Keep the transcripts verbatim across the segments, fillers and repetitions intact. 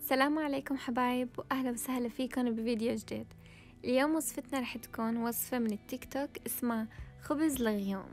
السلام عليكم حبايب، وأهلا وسهلا فيكم بفيديو جديد. اليوم وصفتنا رح تكون وصفة من التيك توك اسمها خبز الغيوم.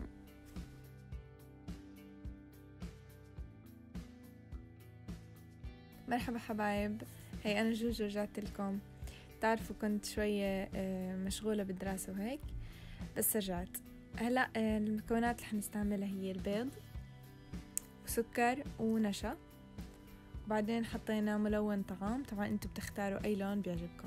مرحبا حبايب، هي أنا جوجو رجعت لكم. تعرفوا كنت شوية مشغولة بالدراسة وهيك، بس رجعت. هلأ المكونات اللي حنستعملها هي البيض وسكر ونشا، وبعدين حطينا ملون طعام. طبعا انتوا بتختاروا أي لون بيعجبكم.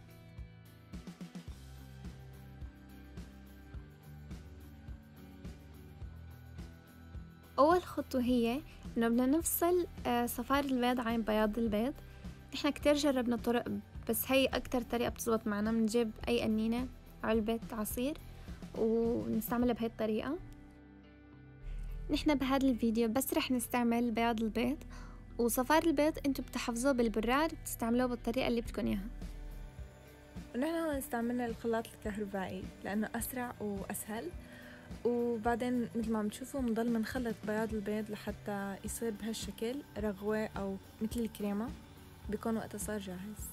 أول خطوة هي إنه بدنا نفصل صفار البيض عن بياض البيض. نحنا كتير جربنا طرق، بس هي أكتر طريقة بتزبط معنا. بنجيب أي قنينة علبة عصير ونستعملها بهي الطريقة. نحنا بهذا الفيديو بس رح نستعمل بياض البيض، وصفار البيض انتوا بتحفظوه بالبراد، بتستعملوه بالطريقة اللي بدكم اياها. ونحن هون استعملنا الخلاط الكهربائي لأنه أسرع وأسهل. وبعدين مثل ما عم تشوفوا بنضل منخلط بياض البيض لحتى يصير بهالشكل رغوة أو مثل الكريمة، بيكون وقتها صار جاهز.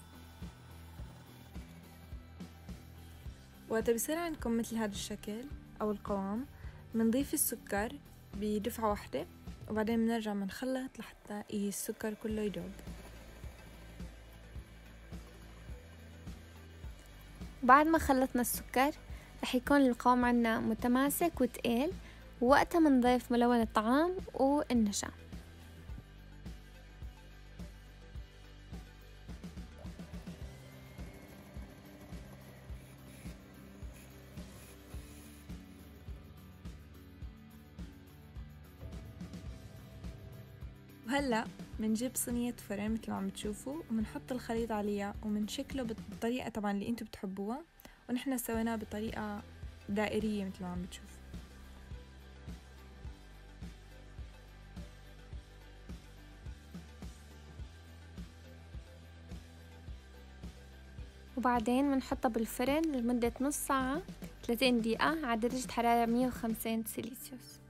وقتها بيصير عندكم مثل هذا الشكل أو القوام، بنضيف السكر بدفعة واحدة، وبعدين بنرجع منخلط لحتى السكر كله يدوب. بعد ما خلطنا السكر رح يكون القوام عنا متماسك وتقيل، ووقتها منضيف ملون الطعام والنشا. وهلأ منجيب صينية فرن مثل ما عم تشوفوا، ومنحط الخليط عليها ومنشكله بالطريقة طبعا اللي انتوا بتحبوها، ونحن سويناه بطريقة دائرية مثل ما عم بتشوفوا. وبعدين بنحطها بالفرن لمدة نص ساعة، ثلاثين دقيقة على درجة حرارة مية وخمسين سيليسيوس.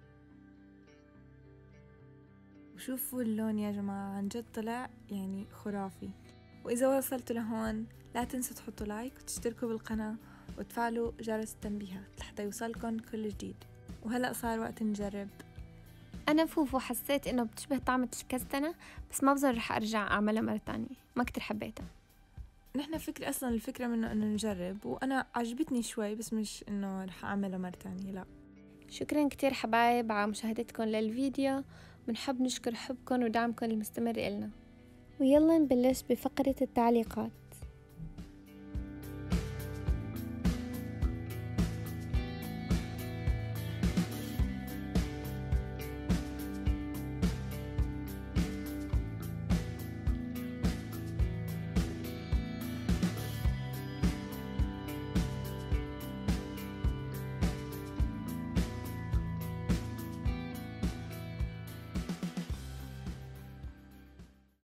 وشوفوا اللون يا جماعة، عن جد طلع يعني خرافي. وإذا وصلتوا لهون لا تنسوا تحطوا لايك وتشتركوا بالقناة وتفعلوا جرس التنبيهات لحتى يوصلكن كل جديد. وهلأ صار وقت نجرب. أنا فوفو حسيت إنه بتشبه طعمة الكستنة، بس ما بظن رح أرجع أعملها مرة تانية، ما كتير حبيتها. نحن فكرة أصلا الفكرة منه إنه نجرب، وأنا عجبتني شوي، بس مش إنه رح أعملها مرة تانية، لا. شكرا كتير حبايب على مشاهدتكم للفيديو، بنحب نشكر حبكم ودعمكم المستمر إلنا. ويلا نبلش بفقرة التعليقات.